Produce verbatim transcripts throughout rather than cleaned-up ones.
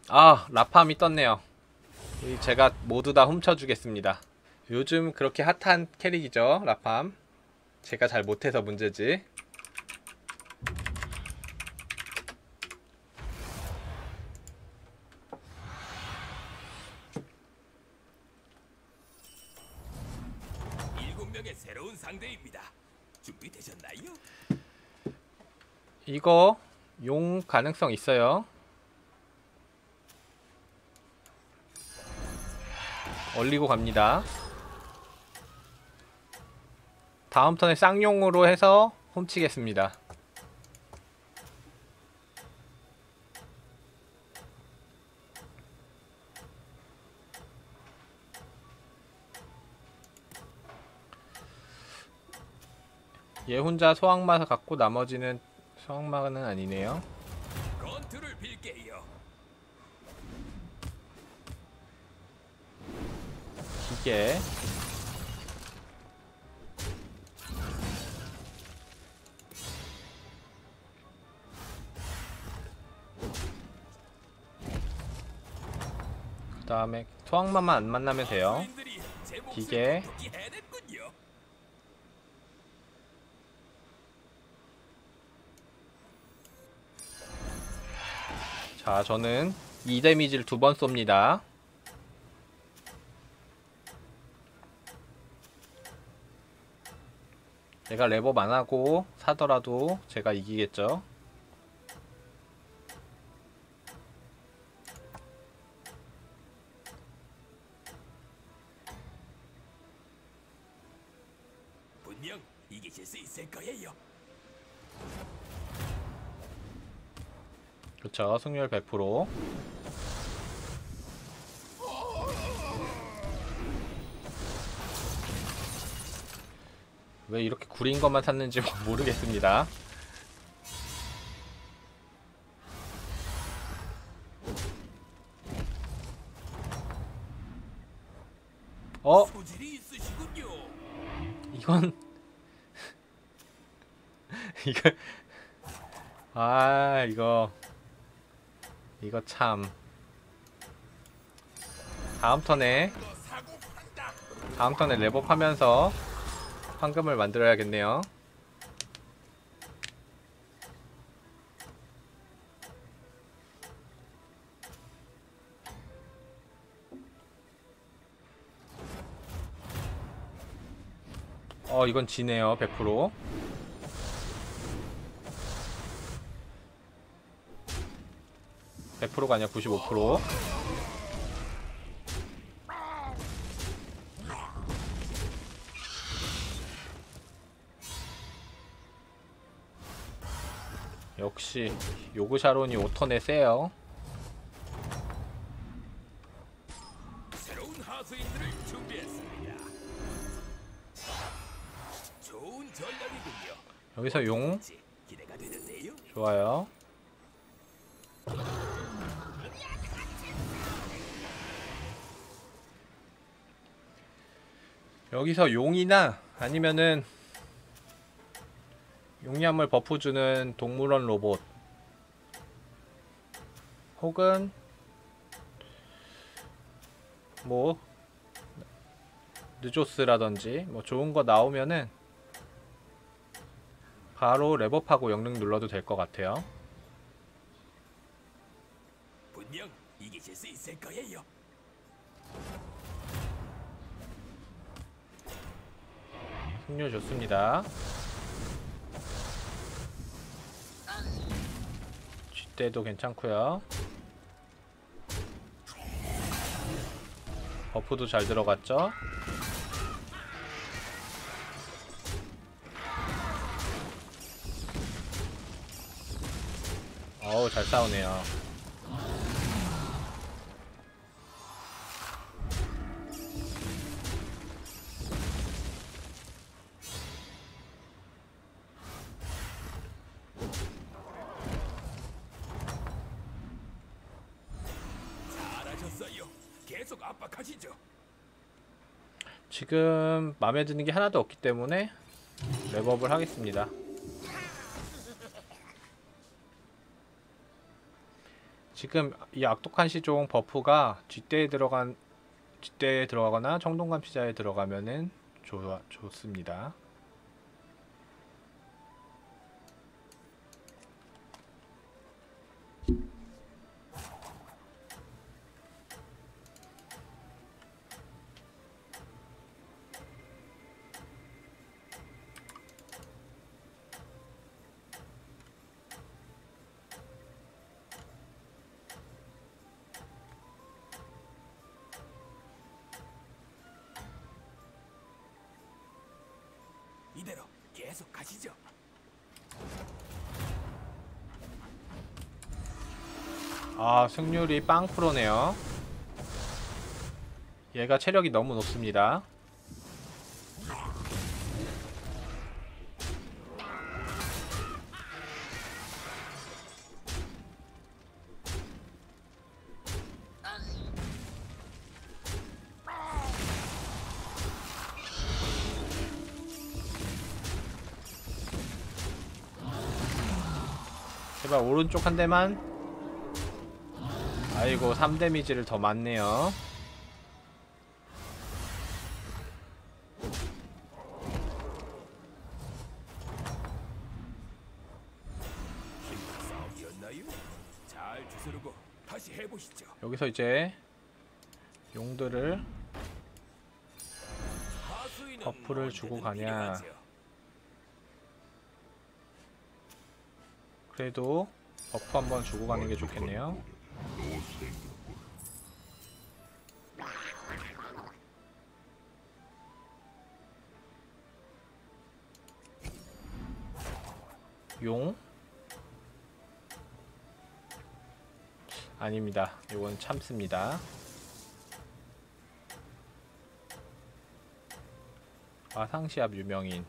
아, 라팜이 떴네요. 제가 모두 다 훔쳐주겠습니다. 요즘 그렇게 핫한 캐릭이죠, 라팜. 제가 잘 못해서 문제지. 일곱 명의 새로운 상대입니다. 준비되셨나요? 이거 용 가능성 있어요. 얼리고 갑니다. 다음 턴에 쌍용으로 해서 훔치겠습니다. 얘 혼자 소황마 갖고 나머지는 소황마는 아니네요. 건투를 빌게요. 기계. 그 다음에 소황마만 안 만나면 돼요. 주인들이 제 몫을 기계. 똑똑히 해냈군요. 자, 저는 이 데미지를 두 번 쏩니다. 내가 레버업 안 하고 사더라도 제가 이기겠죠. 분명 이기실 수 있을 거예요. 그렇죠. 승률 백 퍼센트. 왜 이렇게 구린 것만 샀는지 모르겠습니다. 어? 소질이 있으시군요. 이건 이거 아 이거 이거 참 다음 턴에 사고 판다. 다음 턴에 레버업 하면서 황금을 만들어야겠네요. 어 이건 지네요. 백 퍼센트. 백 퍼센트가 아니라 구십오 퍼센트. 역시 요그샤론이 오 턴에 세요. 새로운 하수인들을 준비했습니다. 좋은 전략이군요. 여기서 용 어떨지 기대가 되는데요. 좋아요. 여기서 용이나 아니면은 용량물 버프 주는 동물원 로봇 혹은 뭐 느조스라든지 뭐 좋은 거 나오면은 바로 랩업하고 영능 눌러도 될 것 같아요. 분명 이기실 수 있을 거예요. 승률 좋습니다. 쥐때도 괜찮고요. 버프도 잘 들어갔죠? 어우 잘 싸우네요. 잘하셨어요. 계속 압박하시죠. 지금 마음에 드는 게 하나도 없기 때문에 랩업을 하겠습니다. 지금 이 악독한 시종 버프가 쥐떼에 들어간 쥐떼에 들어가거나 청동감 피자에 들어가면은 좋아, 좋습니다. 이대로 계속 가시죠. 아, 승률이 빵 프로네요. 얘가 체력이 너무 높습니다. 제발 오른쪽 한 대만. 아이고, 삼 데미지를 더 맞네요. 힘든 싸움이었나요? 잘 주스르고 다시 해보시죠. 여기서 이제 용들을 하수인은 버프를 주고 언제든 가냐. 필요하죠. 그래도 버프 한번 주고 가는 게 좋겠네요. 용? 아닙니다. 이건 참습니다. 아상시합 유명인.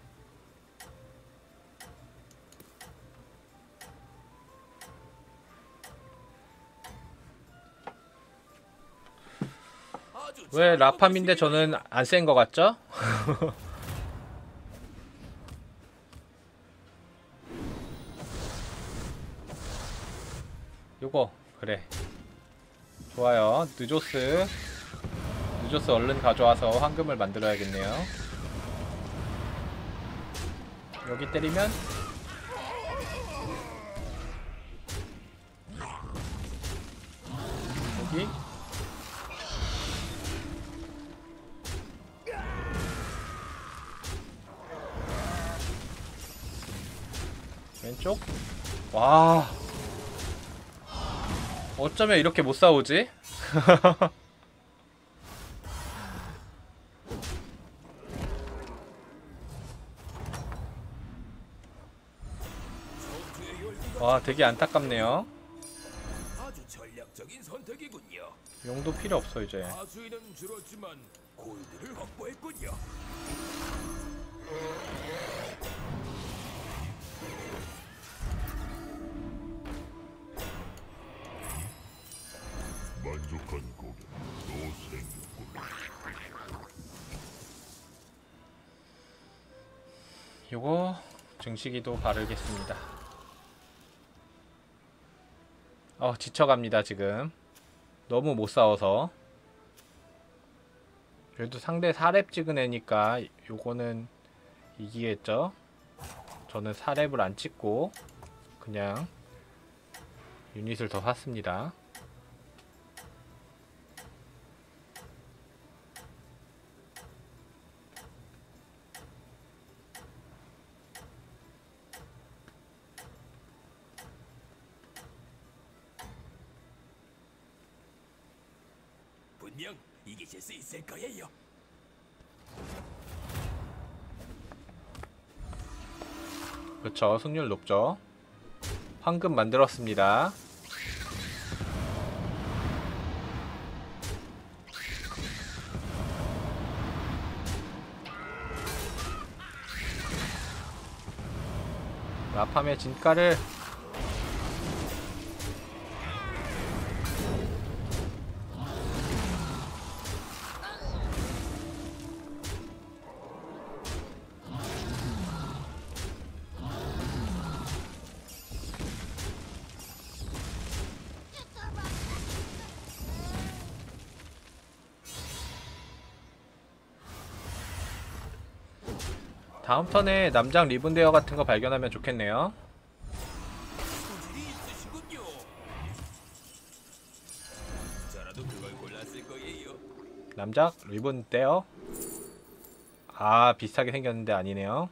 아주 왜 잘 라팜인데 저는 안 센 것 같죠? 요거 그래 좋아요. 느조스 느조스 얼른 가져와서 황금을 만들어야겠네요. 여기 때리면 여기 왼쪽. 와, 어쩌면 이렇게 못 싸우지? 전투의 열기가 와, 되게 안타깝네요. 아주 전략적인 선택이군요. 용도 필요 없어 이제. 하수인은 줄었지만 골드를 확보했군요. 만족한 고객 또 생겼군. 요거 증식이도 바르겠습니다. 어, 지쳐갑니다 지금. 너무 못 싸워서. 그래도 상대 사 렙 찍은 애니까 요거는 이기겠죠. 저는 사 렙을 안 찍고 그냥 유닛을 더 샀습니다. 분명 이기실 수 있을 거예요. 그쵸, 승률 높죠. 황금 만들었습니다. 라팜의 진가를 다음 턴에 남장 리븐데어 같은 거 발견하면 좋겠네요. 소질이 있으시군요. 저라도 그걸 골랐을 거예요. 남작 리븐데어. 아, 비슷하게 생겼는데 아니네요.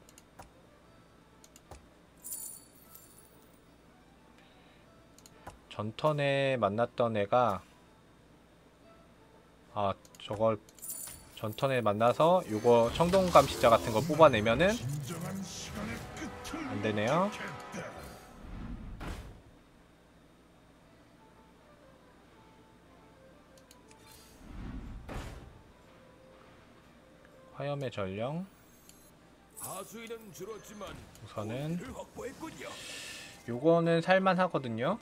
전턴에 만났던 애가, 아, 저걸 전턴에 만나서 요거 청동 감시자 같은 거 뽑아내면은 진정한 시간의 끝을 안 되네요. 겠다. 화염의 전령. 하수인은 줄었지만 우선은 고인을 확보했군요. 요거는 살만 하거든요.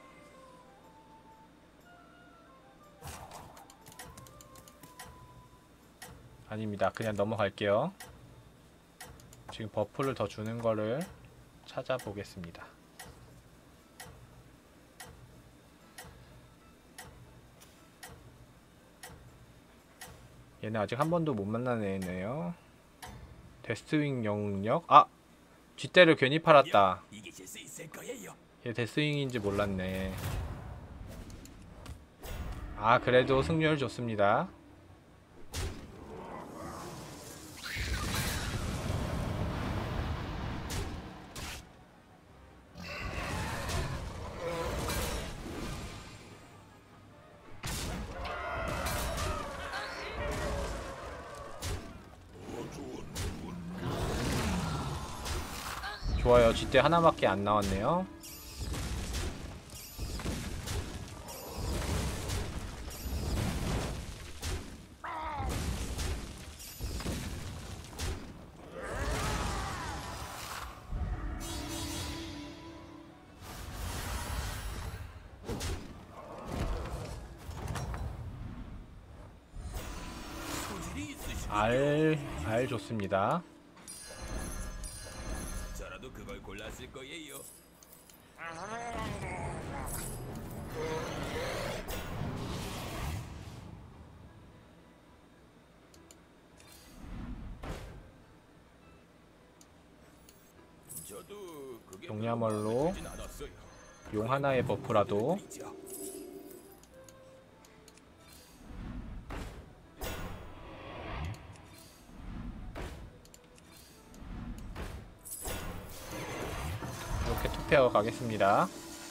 아닙니다. 그냥 넘어갈게요. 지금 버프를 더 주는 거를 찾아보겠습니다. 얘는 아직 한 번도 못 만난 애네요. 데스윙 영역. 아! 쥐떼를 괜히 팔았다. 이기실 수 있을 거예요. 얘 데스윙인지 몰랐네. 아, 그래도 승률 좋습니다. 좋아요. 쥐떼 하나밖에 안 나왔네요. 소질이 있으시군요. 알, 알 좋습니다. 저라도 그걸 골랐을 거예요. 저도 그게 용야멀로 별로 마음에 들진 않았어요. 용 하나의 버프라도. 그리죠. 이렇게 투페어 가겠습니다.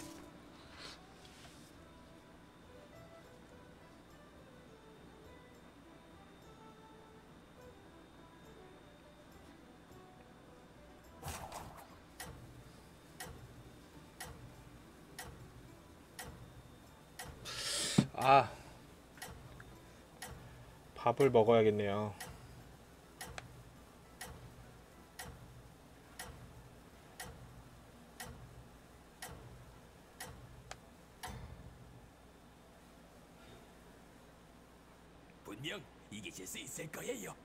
아, 밥을 먹어야겠네요. 분명 이기실 수 있을 거예요.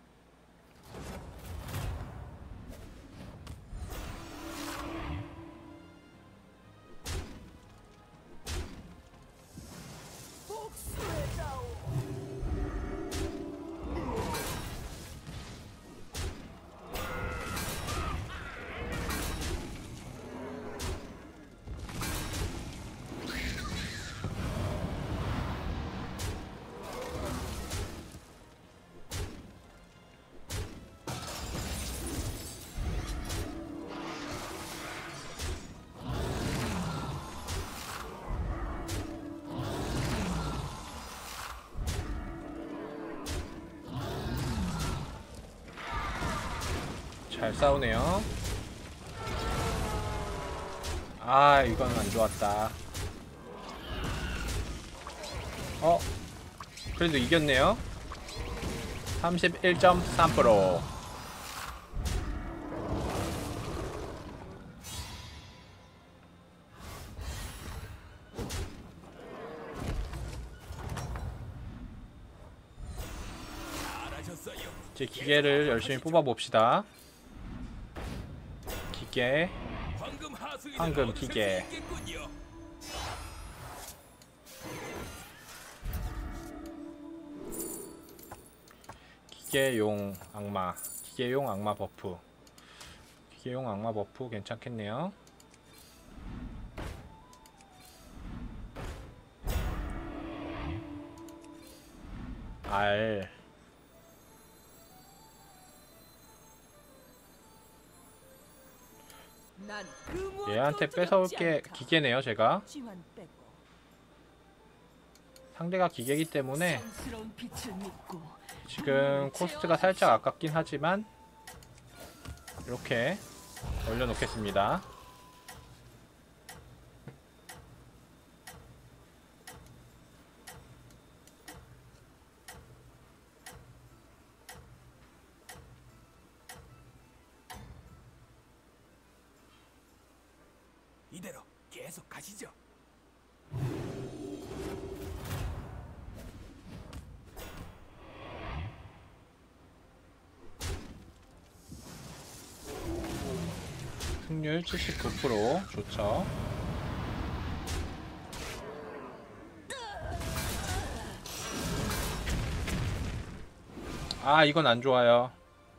잘 싸우네요. 아, 이건 안 좋았다. 어? 그래도 이겼네요. 삼십일 점 삼 퍼센트. 잘하셨어요. 이제 기계를 열심히 뽑아봅시다. 기계, 황금 하수인을 황금 얻으실 기계. 수 있겠군요. 기계용 악마, 기계용 악마 버프. 기계용 악마 버프 괜찮겠네요. 알. 얘한테 뺏어올 게 기계네요. 제가 상대가 기계이기 때문에 지금 코스트가 살짝 아깝긴 하지만 이렇게 올려놓겠습니다. 이대로 계속 가시죠. 승률 칠십구 퍼센트 좋죠. 아, 이건 안 좋아요.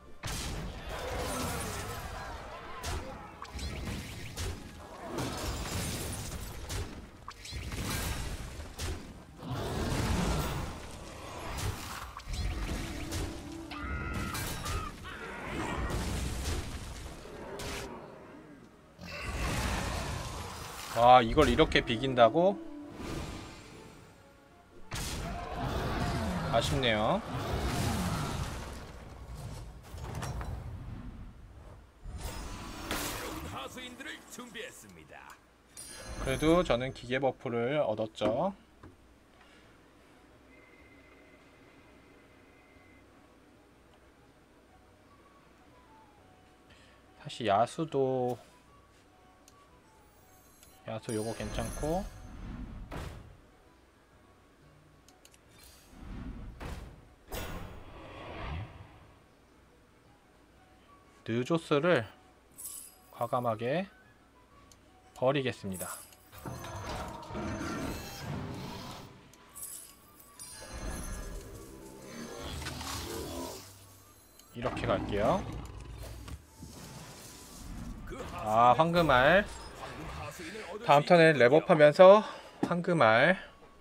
아, 이걸 이렇게 비긴다고? 아쉽네요. 하수인들을 준비했습니다. 그래도 저는 기계 버프를 얻었죠. 사실 야수도 야수 요거 괜찮고, 느조스를 과감하게 버리겠습니다. 이렇게 갈게요. 아, 황금알. 다음 턴에 랩업하면서 황금알.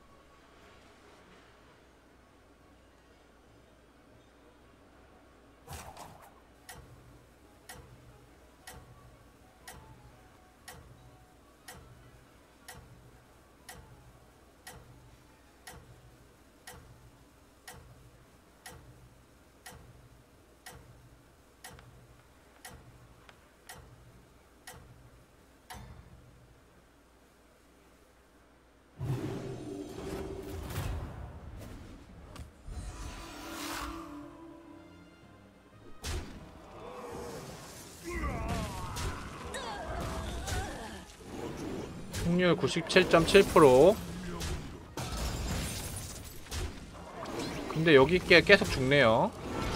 승률 구십칠 점 칠 퍼센트. 근데 여기 게 계속 죽네요.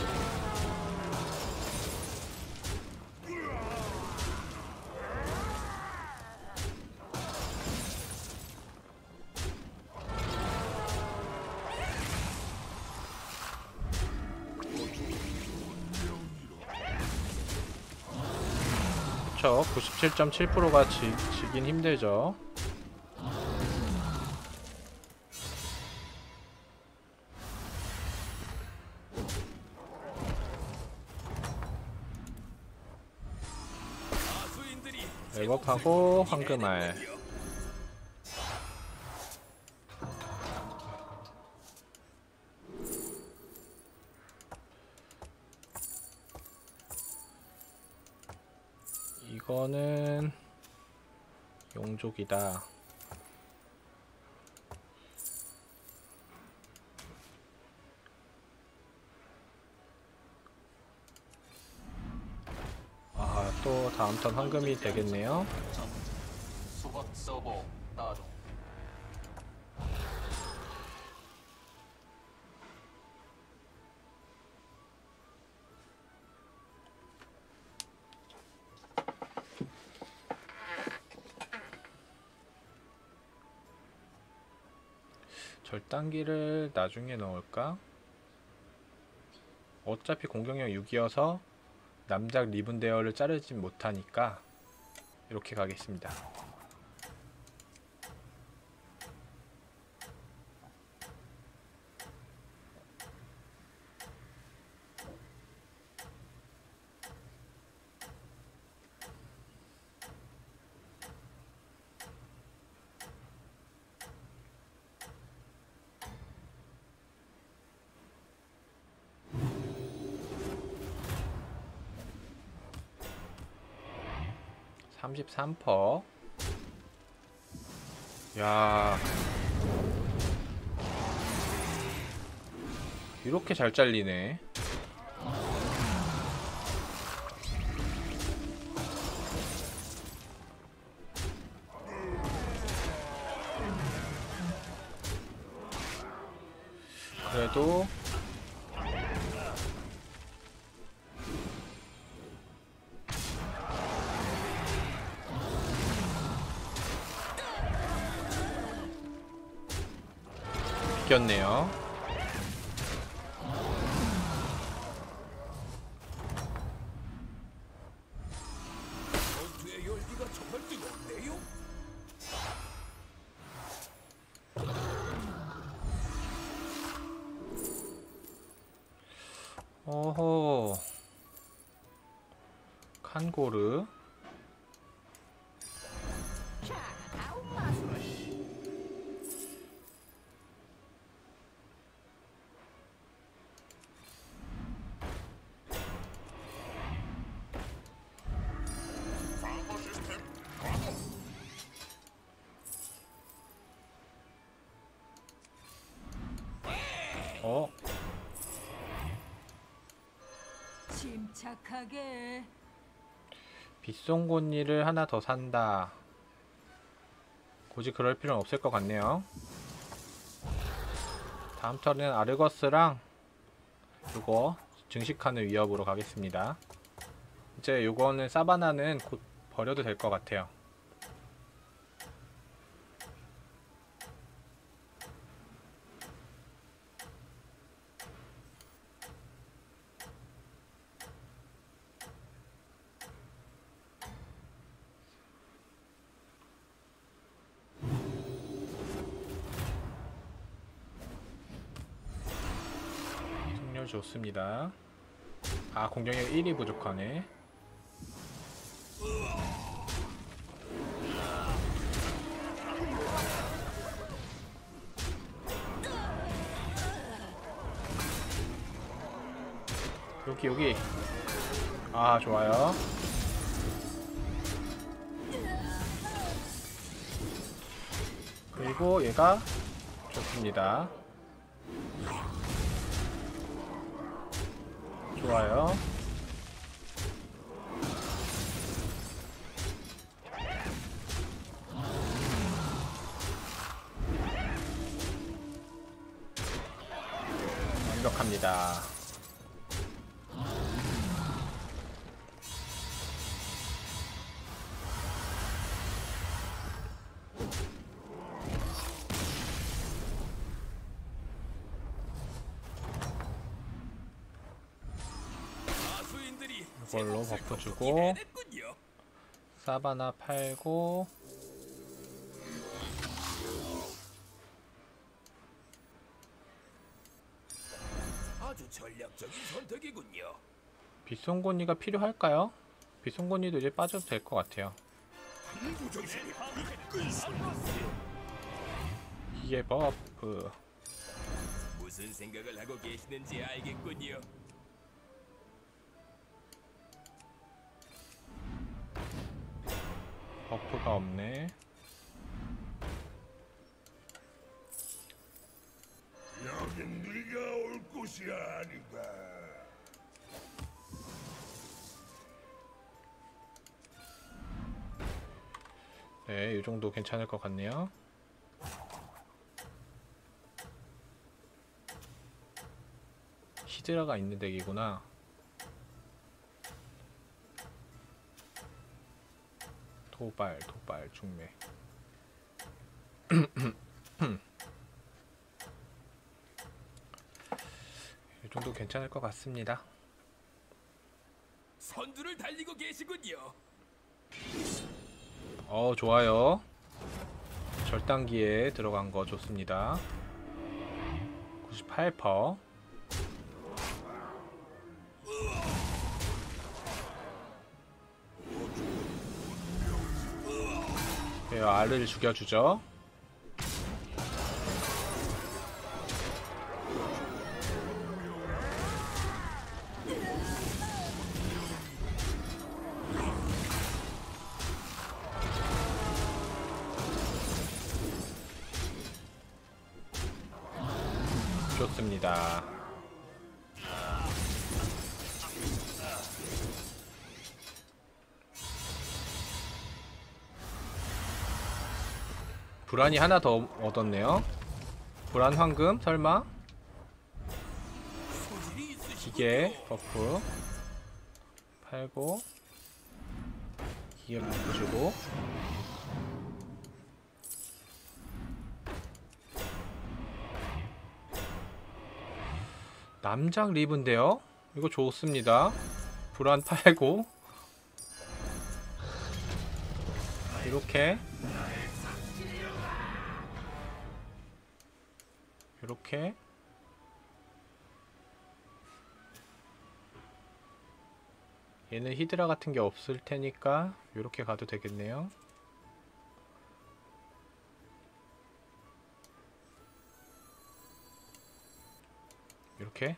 그쵸, 구십칠 점 칠 퍼센트가 지, 지긴 힘들죠. 랩업하고 황금알. 이거는 용족이다. 아, 또 다음 턴 황금이 되겠네요. 절단기를 나중에 넣을까? 어차피 공격력 육이어서 남작 리븐 대어를 자르진 못하니까 이렇게 가겠습니다. 삼십삼 퍼센트. 야, 이렇게 잘 잘리네. 그래도 이겼네요. 전투의 열기가 정말 뜨겁네요. 오호, 칸고르. 어? 침착하게. 빗송곳니를 하나 더 산다. 굳이 그럴 필요는 없을 것 같네요. 다음 턴은 아르거스랑 요거 증식하는 위협으로 가겠습니다. 이제 요거는 사바나는 곧 버려도 될 것 같아요. 승률 좋습니다. 아, 공격력 일이 부족하네. 여기 여기. 아, 좋아요. 그리고 얘가 좋습니다. 좋아요. 완벽합니다. 마수인들이 이걸로 제 버프 몫을 주고 해냈군요. 사바나 팔고 아주 전략적인 선택이군요. 빗송곳니가 필요할까요? 빗송곳니도 이제 빠져도 될 것 같아요. 정신이 끓고 있습니다. 이게 버프. 무슨 생각을 하고 계시는지 알겠군요. 버프가 없네. 여긴 네가 올 곳이 아니다. 네, 이 정도 괜찮을 것 같네요. 히드라가 있는 덱이구나. 도발, 도발, 중매. 이 정도 괜찮을 것 같습니다. 선 있을걸요. 어, 좋아요. 절단기에 들어간 거 좋습니다. 구십팔 퍼센트. 네, 알을 죽여주죠. 좋습니다. 불안이 하나 더 얻었네요. 불안 황금 설마? 소질이 있으시군요. 기계 버프 팔고 기계 버프 주고 남작 리브인데요? 이거 좋습니다. 불안 팔고 이렇게 이렇게 얘는 히드라 같은 게 없을 테니까 이렇게 가도 되겠네요. 이렇게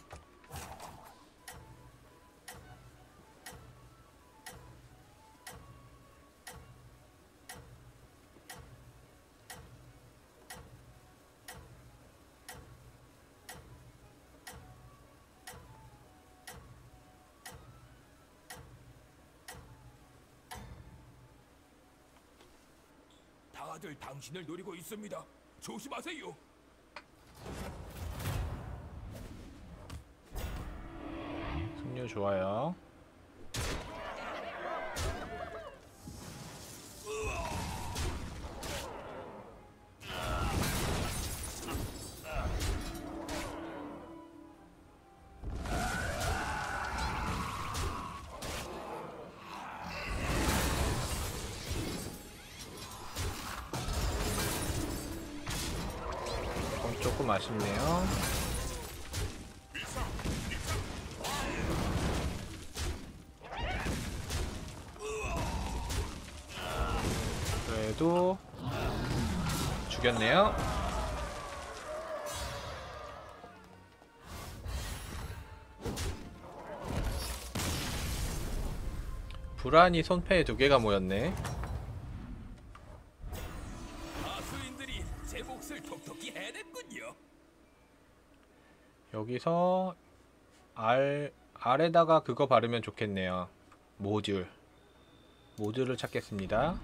다들 당신을 노리고 있습니다. 조심하세요. 승률 좋아요. 이건 조금 아쉽네요. 그래도 죽였네요. 불안이 손패에 두 개가 모였네. 하수인들이 제 몫을 톡톡히 해냈군요. 여기서 알, 알에다가 그거 바르면 좋겠네요. 모듈. 모듈을 찾겠습니다.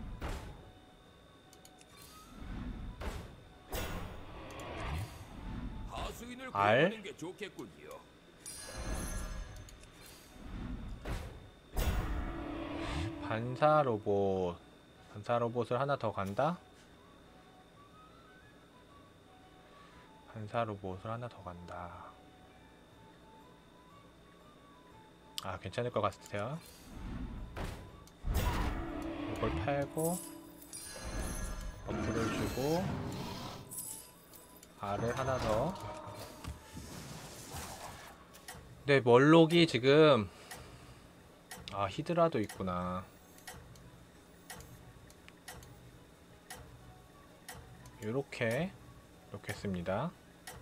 하수인을 알? 구해하는 게 좋겠군요. 반사 로봇. 반사 로봇을 하나 더 간다? 반사 로봇을 하나 더 간다. 아, 괜찮을 것 같아요. 이걸 팔고 버프를 주고 알을 하나 더. 네, 멀록이 지금 아, 히드라도 있구나. 요렇게 놓겠습니다.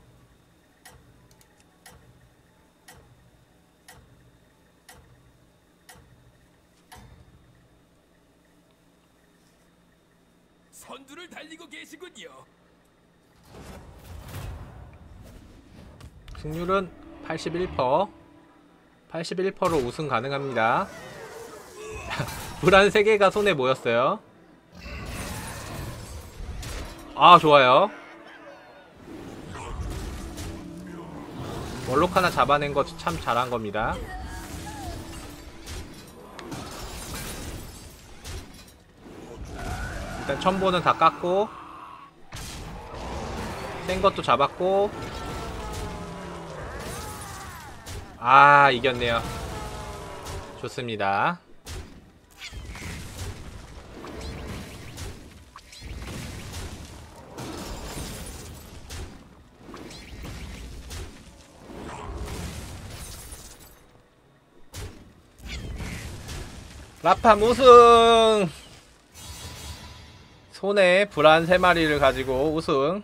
선두를 달리고 계시군요. 승률은 팔십일 퍼센트. 팔십일 퍼센트로 우승 가능합니다. 불안 세 개가 손에 모였어요. 아, 좋아요. 월록 하나 잡아낸 거 참 잘한 겁니다. 일단 첨보는 다 깎고 센 것도 잡았고. 아, 이겼네요. 좋습니다. 라팜 우승! 손에 불안 세 마리를 가지고 우승.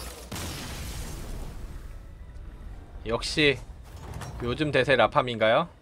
역시 요즘 대세 라팜인가요?